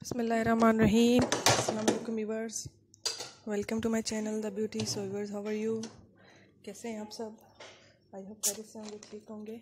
बिस्मिल्लाहिर्रहमानिर्रहीम। अस्सलाम वालेकुम viewers, welcome to my channel the beauty. So viewers, how are you? कैसे हैं आप सब? आई होप खैरियत से होंगे, ठीक होंगे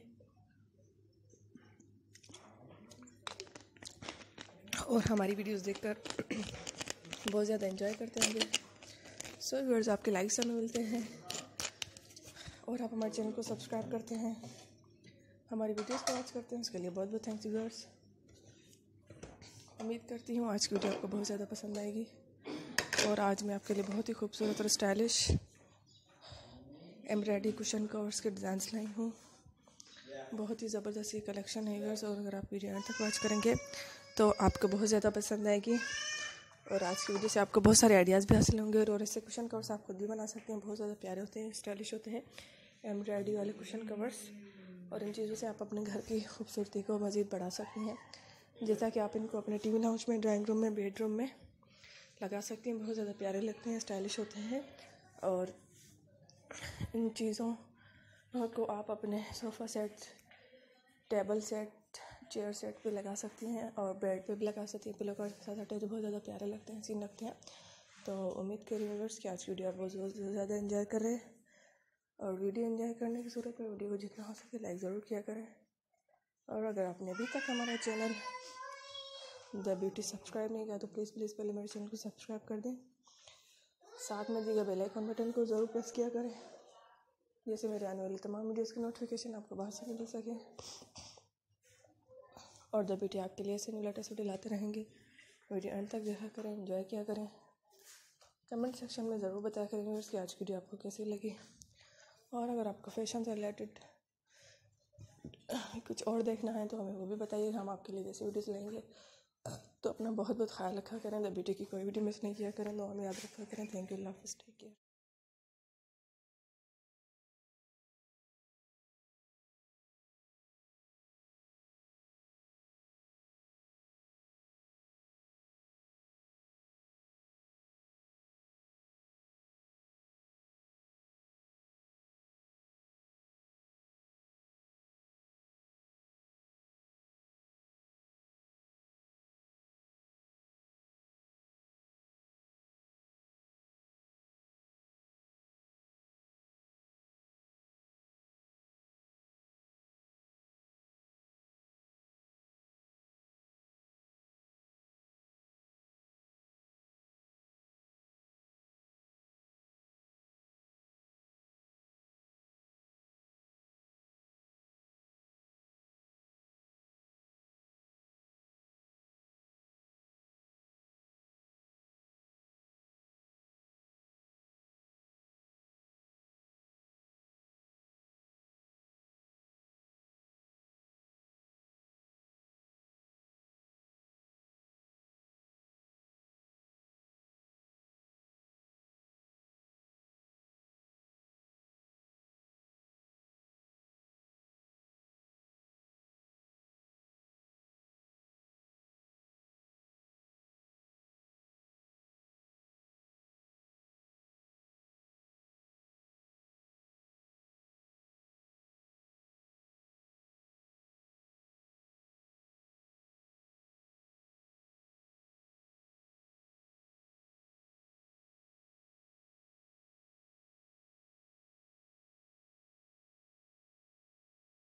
और हमारी वीडियोस देखकर बहुत ज़्यादा एंजॉय करते होंगे। सो व्यूअर्स, आपके लाइक्स हमें मिलते हैं और आप हमारे चैनल को सब्सक्राइब करते हैं, हमारी वीडियोस को वॉच करते हैं, उसके लिए बहुत बहुत थैंक्स व्यूअर्स। उम्मीद करती हूँ आज की वीडियो आपको बहुत ज़्यादा पसंद आएगी और आज मैं आपके लिए बहुत ही खूबसूरत और स्टाइलिश एम्ब्रॉयडरी कुशन कवर्स के डिज़ाइंस लाई हूँ। बहुत ही ज़बरदस्त ये कलेक्शन है व्यूअर्स, और अगर आप वीडियो एंड तक वॉच करेंगे तो आपको बहुत ज़्यादा पसंद आएगी और आज की वीडियो से आपको बहुत सारे आइडियाज़ भी हासिल होंगे। और ऐसे कुशन कवर्स आप खुद भी बना सकते हैं, बहुत ज़्यादा प्यारे होते हैं, स्टाइलिश होते हैं एम्ब्रॉयडरी वाले कुशन कवर्स। और इन चीज़ों से आप अपने घर की खूबसूरती को मज़ीद बढ़ा सकते हैं, जैसा कि आप इनको अपने टीवी लाउंज में, ड्राइंग रूम में, बेडरूम में लगा सकती हैं। बहुत ज़्यादा प्यारे लगते हैं, स्टाइलिश होते हैं। और इन चीज़ों को आप अपने sofa set, table set, chair set पे लगा सकती हैं और बेड पे भी लगा सकती हैं। पिलो कवर के साथ हटे तो बहुत ज़्यादा प्यारे लगते हैं, सीन लगते हैं। तो उम्मीद करिए व्यूअर्स कि आज की वीडियो आप बहुत ज़्यादा एंजॉय कर रहे हैं। और वीडियो एंजॉय करने की सूरत में वीडियो को जितना हो सके लाइक ज़रूर किया करें। और अगर आपने अभी तक हमारा चैनल द ब्यूटी सब्सक्राइब नहीं किया तो प्लीज़ पहले मेरे चैनल को सब्सक्राइब कर दें, साथ में दिए गए बेल आइकन बटन को ज़रूर प्रेस किया करें, जैसे मेरे आने वाली तमाम वीडियोस की नोटिफिकेशन आपको बाहर से मिल सके। और द ब्यूटी आपके लिए ऐसे न्यू लेटेस्ट वीडियो लाते रहेंगे। वीडियो एंड तक देखा करें, एंजॉय किया करें। कमेंट सेक्शन में ज़रूर बताया करेंगे उसकी आज की वीडियो आपको कैसी लगी। और अगर आपको फैशन से रिलेटेड कुछ और देखना है तो हमें वो भी बताइए, हम आपके लिए जैसे वीडियोस लाएंगे। तो अपना बहुत बहुत ख्याल रखा करें, द ब्यूटी की कोई वीडियो मिस नहीं किया करें, दुआ में याद रखा करें। थैंक यू, अल्लाह हाफ़िज़, टेक केयर।